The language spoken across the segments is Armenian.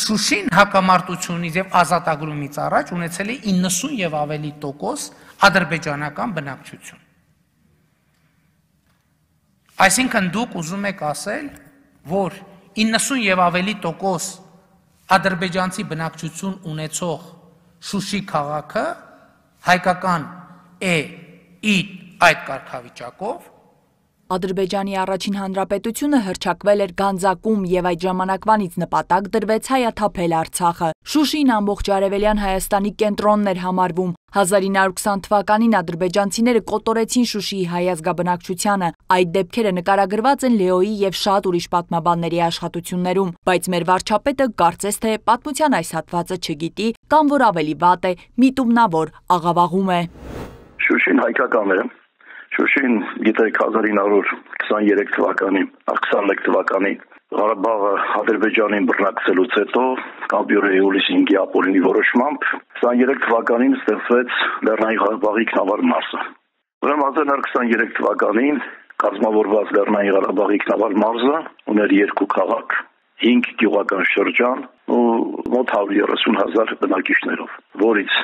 Շուշին հակամարտությունից եւ ազատագրումից առաջ ունեցել է 90 եւ ավելի % ադրբեջանական բնակչություն։ Այսինքն դուք ուզում եք ասել, որ 90 եւ ավելի % ադրբեջանցի բնակչություն ունեցող Շուշի քաղաքը հայկական է այդ կարգավիճակով։ Ադրբեջանի առաջին հանրապետությունը հռչակվել էր Գանձակում եւ այդ ժամանակվանից նպատակ դրվեց հայաթափել Արցախը։ Շուշին ամբողջ արևելյան Հայաստանի կենտրոնն էր համարվում։ 1920 թվականին ադրբեջանցիները կոտորեցին Շուշիի հայ ազգաբնակչությանը։ Այդ դեպքերը նկարագրված են Լեոյի եւ շատ ուրիշ պատմաբանների աշխատություններում, բայց մեր վարչապետը կարծես թե պատմության այս հատվածը չգիտի կամ որ ավելի վատ է, միտումնավոր աղավաղում է։ Շուշին հայկական է։ Շուշին գիտեք 1923 թվականին, 21 թվականին Ղարաբաղը Ադրբեջանին բռնակցելուց հետո Կամբյուրեի հուլիսի 5-ի ապօրինի որոշմամբ 23 թվականին ստեղծվեց Լեռնային Ղարաբաղի ինքնավար մարզը։ Ուրեմն 1923 թվականին կազմավորված Լեռնային Ղարաբաղի ինքնավար մարզը ուներ 2 քաղաք, 5 գյուղական շրջան ու մոտ 130,000 բնակիչներով, որից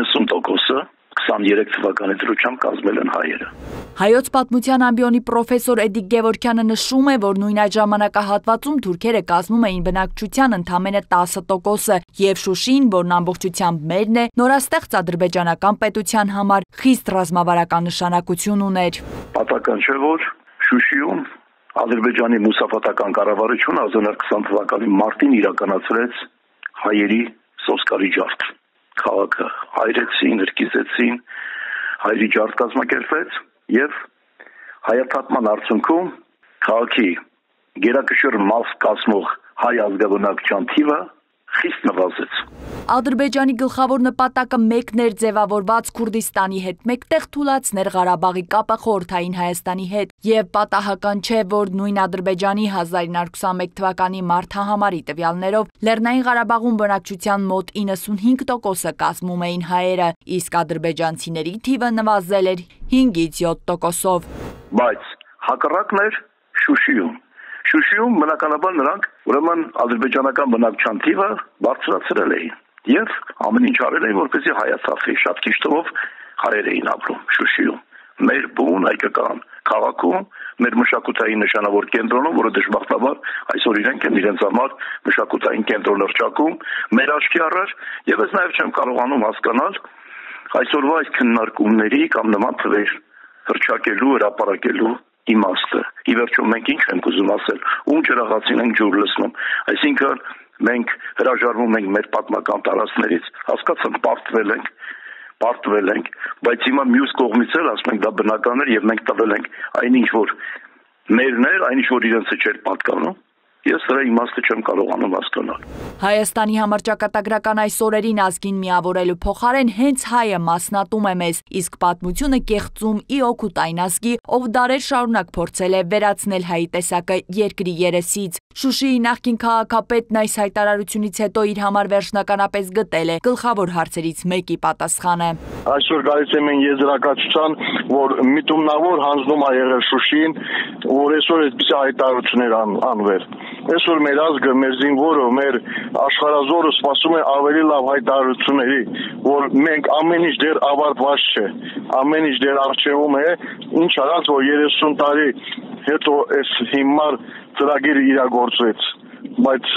90%-ը 23 թվականի դրությամբ կազմել են հայերը։ Հայոց պատմության ամբիոնի պրոֆեսոր Էդիկ Գևորգյանը նշում է, որ նույն այդ ժամանակահատվածում թուրքերը կազմում էին բնակչության ընդամենը 10%-ը եւ Շուշին, որն ամբողջությամբ մերն է, նորաստեղծ ադրբեջանական պետության համար խիստ ռազմավարական նշանակություն ուներ։ Պատահական չէ, որ Շուշիում Ադրբեջանի մուսաֆատական կառավարությունը 1920 թվականի մարտին իրականացրեց հայերի սոսկալի ջարդ։ Քաղաքը հայրեցին, հրկիզեցին, հայերի ջարդ կազմակերպվեց եւ հայաթափման արդյունքում քաղաքի գերակշռ մաս կազմող հայ ազգաբնակչության թիվը խիստ նվազեց։ Ադրբեջանի գլխավոր նպատակը մեկն էր ձևավորված Քուրդիստանի հետ մեկտեղ թուլացնել Ղարաբաղի կապը Խորհրդային Հայաստանի հետ եւ պատահական չէ, որ նույն Ադրբեջանի 1921 թվականի մարտահամարի տվյալներով Լեռնային Ղարաբաղում բնակչության մոտ 95%-ը կազմում էին հայերը, իսկ ադրբեջանցիների թիվը նվազել էր 5-ից 7%-ով։ Բայց հակառակն էր Շուշիում։ Շուշիում բնականաբար նրանք ուրեմն ադրբեջանական բնակչության թիվը բարձրացրել էին եւ ամեն ինչ արել էին որպեսզի հայացավի շատ քիչ թվով հայեր էին ապրում Շուշիում։ Մեր բուն հայկական քաղաքում, մեր մշակութային նշանավոր կենտրոնում, որը դժբախտաբար այսօր իրենք են իրենց համար մշակութային կենտրոն հռչակում, մեր աչքի առաջ եւ ես նաեւ չեմ կարողանում հասկանալ այսօրվա այս քննարկումների կամ նման թվեր հռչակելու, հրապարակելու իմաստը։ Ի վերջո մենք ինչ ենք ուզում ասել, ում ջրաղացին ենք ջուր լցնում, այսինքն մենք հրաժարվում ենք մեր պատմական տարածքներից, հասկացանք, պարտվել ենք, բայց հիմա մյուս կողմից էլ ասում ենք դա բնական էր եւ մենք տվել ենք այնինչ որ մերն էր, այնինչ որ իրենցը չէր պատկանում։ Ես դրա իմաստը չեմ կարողանում հասկանալ։ Հայաստանի համար ճակատագրական այս օրերին ազգին միավորելու փոխարեն հենց հայը մասնատում է մեզ, իսկ պատմությունը կեղծում ի օգուտ այն ազգի, ով դարեր շարունակ փորձել է վերացնել հայի տեսակը երկրի երեսից։ Շուշիի նախկին քաղաքապետն այս հայտարարությունից հետո իր համար վերջնականապես գտել է գլխավոր հարցերից մեկի պատասխանը։ Այսօր գալիս եմ այն եզրակացության, որ միտումնավոր հանձնում է եղել Շուշիին, որ այսօր այդպիսի հայտարարություններ անվեր։ Այսօր մեր ազգը, մեր զինվորը, մեր աշխարհազորը սպասում է ավելի լավ հայտարարությունների, որ մենք ամեն ինչ դեռ ավարտված չէ, ամեն ինչ դեռ առջևում է, ինչ արած, որ 30 տարի հետո այս հիմար ծրագիրը իրագործվեց, բայց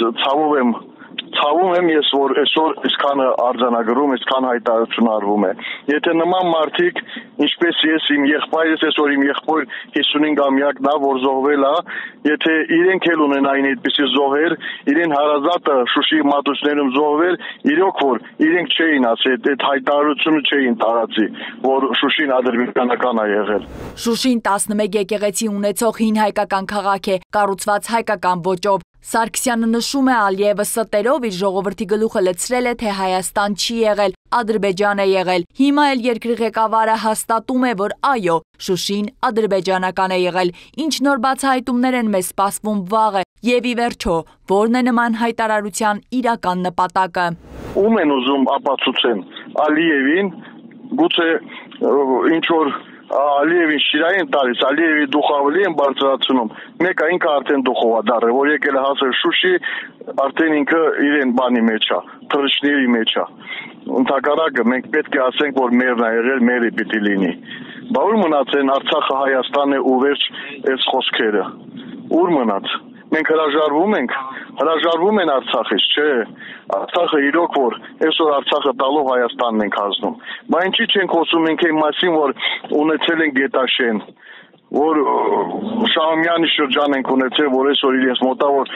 ցավում եմ ես, որ այսօր այսքանը արձանագրում, այսքան հայտարարություն արվում է։ Եթե նման մարդիկ, ինչպես ես իմ եղբայրս, այսօր իմ եղբայր 55-ամյակն է, որ զոհվել է, եթե իրենք էլ ունենային այդպիսի զոհեր, իրեն հարազատը Շուշիի մատուցներում զոհվել, իրոք որ իրենք չէին ասի, այդ հայտարարությունը չէին տարածի, որ Շուշին ադրբեջանական է եղել։ Շուշին 11 եկեղեցի ունեցող հին հայկական քաղաք է, կառուցված հայկական ոճով։ Սարգսյանը նշում է Ալիևը ստերով իր ժողովրդի գլուխը լցրել է, թե Հայաստան չի եղել, Ադրբեջան է եղել։ Հիմա էլ երկրի ղեկավարը հաստատում է, որ այո, Շուշին ադրբեջանական է եղել։ Ինչ նոր բացահայտումներ են մեզ սպասվում վաղը, եւ ի վերջո, որն է նման հայտարարության իրական նպատակը։ Ում են ուզում ապացուցեն Ալիևին, գուցե ինչ որ Ալիևին շիրային տալիս, Ալիևի դուխ ավելի են բարձրացնում։ Մեկը ինքը արդեն դուխով է դառել, որ եկել է հասել Շուշի, արդեն ինքը իրեն բանի մեջ է, թռիչքների մեջ է։ Ընդհակառակը մենք պետք է ասենք, որ մերն է եղել, մերի պիտի լինի։ Բա ուր մնաց են Արցախը Հայաստան է ու վերջ այս խոսքերը։ Ուր մնաց։ Մենք հրաժարվում են Արցախից, չէ։ Արցախը իրոք որ այսօր Արցախը տալով Հայաստանն ենք հանձնում։ Բա ինչի չենք խոսում մենք այն մասին, որ ունեցել են Գետաշեն, որ Շահումյանի շրջան ենք ունեցել, որ այսօր իրենց մոտա որ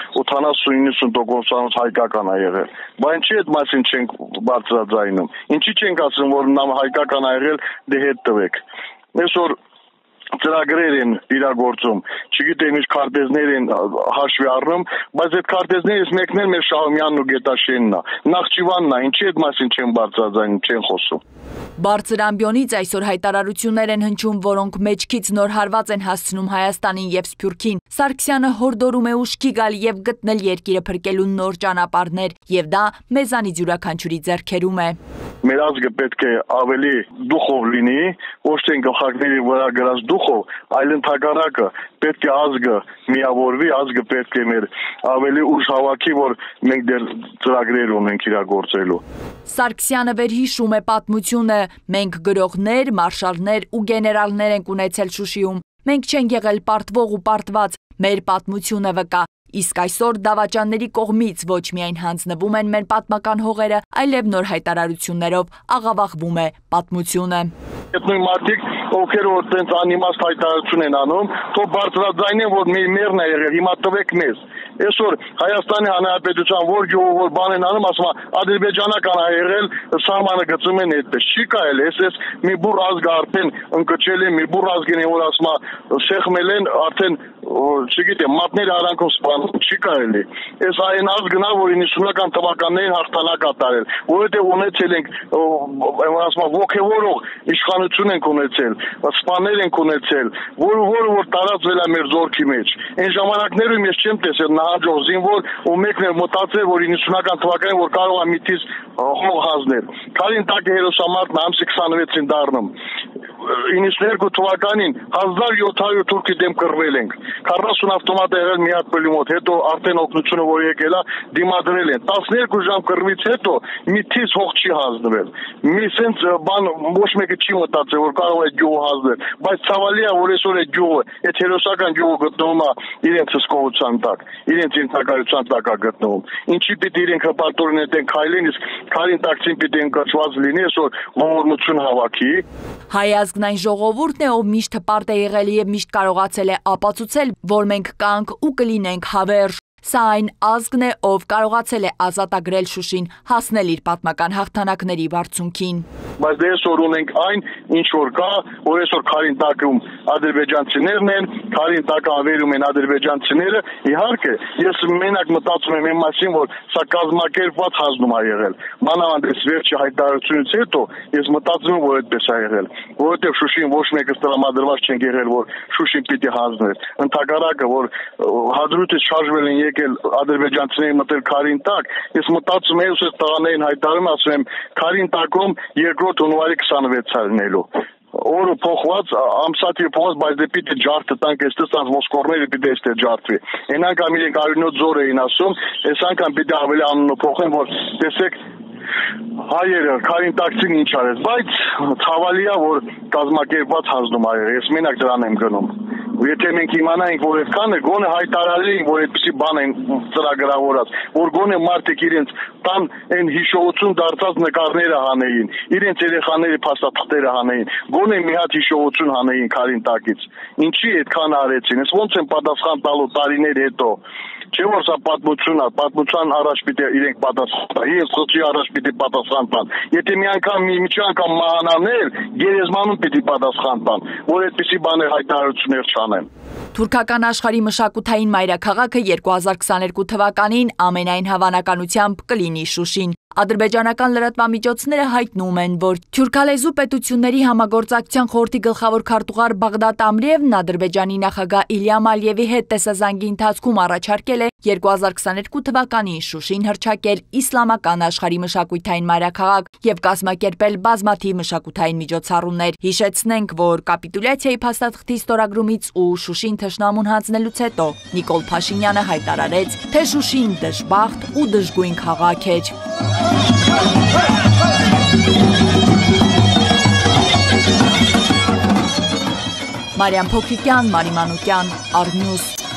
80-90% հայկական է եղել։ Բա ինչի այդ մասին չենք բարձրաձայնում։ Ինչի չենք ասում, որ նա հայկական է եղել, դե հետ տվեք։ Այսօր ծրագրեր են իրագործում, չգիտեմ ինչ քարտեզներ են հաշվի առնում, բայց այդ քարտեզներից մեկն էլ մեր Շահումյանն ու Գետաշենն է, Նախճիվանն է, ինչի այդ մասին չեն բարձրաձայնում, չեն խոսում։ Բարձր ամբիոնից այսօր հայտարարություններ են հնչում, որոնք մեջքից նոր հարված են հասցնում Հայաստանին եւ Սփյուռքին։ Սարգսյանը հորդորում է ուշքի գալ եւ գտնել երկիրը փրկելու նոր ճանապարհներ, եւ դա մեզանից յուրաքանչյուրի ձեռքերում է։ Մեր ազգը պետք է ավելի դուխով լինի, ոչ թե գլխարկների վրա գրած դուխով, այլ ընդհակառակը պետք է ազգը միավորվի, ազգը պետք է մեր ավելի ուժ հավաքի, որ մենք դեռ ծրագրեր ունենք իրագործելու։ Սարգսյանը վերհիշում է պատմությունը, մենք գրողներ, մարշալներ ու գեներալներ ենք ունեցել Շուշիում, մենք չենք եղել պարտվող ու պարտված, մեր պատմությունը վկա, իսկ այսօր դավաճանների կողմից ոչ միայն հանձնվում են մեր պատմական հողերը, այլև նոր հայտարարություններով աղավաղվում է պատմությունը։ Այդ նույն մարդիկ, ովքեր որ տենց անիմաստ հայտարարություն են անում, թող բարձրաձայնեն, որ մերն է եղել, հիմա տվեք մեզ։ Այսօր Հայաստանի Հանրապետության որ գյուղ որ բան են անում, ասում է ադրբեջանական է եղել, սահմանը գծում են այդպես։ Չի կարելի, այս մի բուռ ազգ արդեն ընկճել է, մի բուռ ազգին է որ ասում է սեղմել են, արդեն չգիտեմ, մատները արանքով սպանում, չի կարելի։ Այս այն ազգն է, որ 90-ական թվականներին հաղթանակ կատարել, որովհետև ունեցել ենք, ասում է ոգևորող իշխանություն ենք ունեցել, սպաներ ենք ունեցել, որ տարածվել է մեր զորքի մեջ։ Այն ժամանակներում ես չեմ տեսել նահանջող զինվոր ու մեկն էլ մտածել, որ 90-ական թվականին որ կարող է միտից հող հանձնել։ Քարին տակ հերոսամարտն ամսի 26-ին դառնում։ 92 թվականին 1700 թուրքի դեմ կռվել ենք։ 40 ավտոմատ է եղել մի հատ պլիմոտ, հետո արդեն օգնությունը որ եկել է, դիմադրել են։ 12 ժամ կռվից հետո մի թիզ հող չի հանձնվել։ Մի sense բան ոչ մեկը չի մտածել, որ կարող է գյուղը հանձնել, բայց ցավալի է, որ այսօր այդ գյուղը, այդ հերոսական գյուղը գտնվում է իրենց հսկողության տակ, իրենց ինքնակայության տակ է գտնվում։ Ինչի պիտի իրենք հպարտորեն այդեն քայլեն, իսկ քարին տակցին պիտի ընկճված լինի, այսօր ողորմություն հավաքի։ Հայ ազգն այն ժողովուրդն է, ով միշտ հպարտ է եղել եւ միշտ կարողացել է ապացուցել, որ մենք կանք ու կլինենք հավերժ։ Սա այն ազգն է, ով կարողացել է ազատագրել Շուշին, հասնել իր պատմական հաղթանակների բարձունքին։ Բայց դե այսօր ունենք այն, ինչ որ կա, որ այսօր քարին տակում ադրբեջանցիներն են, քարին տակ ավերում են ադրբեջանցիները։ Իհարկե, ես մենակ մտածում եմ այն մասին, որ սա կազմակերպված հանձնում է եղել։ Մանավանդ այս վերջի հայտարարությունից հետո ես մտածում եմ, որ այդպես է եղել, որովհետև Շուշին ոչ մեկը տրամադրված չենք եղել, որ Շուշին պիտի հանձներ։ Ընդհակառակը, որ հադրութից շարժվել են եկել ադրբեջանցիների մտել քարին տակ, ես մտածում եմ, ես տղաներին հայտարարում ասում եմ, քարին տակում 2 հունվարի 26-ը լինելու։ Օրը փոխված, ամսաթիվը փոխված, բայց դե պիտի ջարդը տանք այստեղ տանք ոսկորները պիտի այստեղ ջարդվի։ Այն անգամ իրենք արյունոտ զոր էին ասում, այս անգամ պիտի ավելի անունը փոխեն, որ տեսեք հայերը քարին տակցին ինչ արեց, բայց ցավալի է, որ կազմակերպված հանձնում է, ես մենակ դրան եմ գնում։ Եթե մենք իմանայինք, որ այդքան է, գոնե հայտարարեին, որ այդպիսի բան են ծրագրավորած, որ գոնե մարդիկ իրենց տան այն հիշողություն դարձած նկարները հանեին, իրենց երեխաների փաստաթղթերը հանեին, գոնե մի հատ հիշողություն հանեին քարին տակից։ Ինչի այդքան արեցին, ես ոնց են պատասխան տալու տարիներ հետո։ Չէ՞ որ սա պատմություն է, պատմության առաջ պիտի իրենք պատասխան տան, իրենց խոչի առաջ պիտի պատասխան տան։ Եթե մի անգամ միջի անգամ մահանաներ, գերեզմանում պիտի պատասխան տան, որ այդպիսի բաներ հայտարարություններ չանեն։ Թուրքական աշխարհի մշակութային մայրաքաղաքը 2022 թվականին ամենայն հավանականությամբ կլինի Շուշին։ Ադրբեջանական լրատվամիջոցները հայտնում են, որ թյուրքալեզու պետությունների համագործակցության խորհրդի գլխավոր քարտուղար Բաղդադ Ամրիևն Ադրբեջանի նախագահ Իլյամ Ալիևի հետ տեսազանգի ընթացքում առաջարկել է 2022 թվականին Շուշին հռչակել իսլամական աշխարհի մշակութային մայրաքաղաք եւ կազմակերպել բազմաթիվ մշակութային միջոցառումներ։ Հիշեցնենք, որ կապիտուլյացիայի փաստաթղթի ստորագրումից ու Շուշին թշնամուն հանձնելուց հետո Նիկոլ Փաշինյանը հայտարարեց, թե Շուշին դժբախտ ու դժգույն քաղաք էր։ Մարիամ Փոքրիկյան, Մարի Մանուկյան, Arnews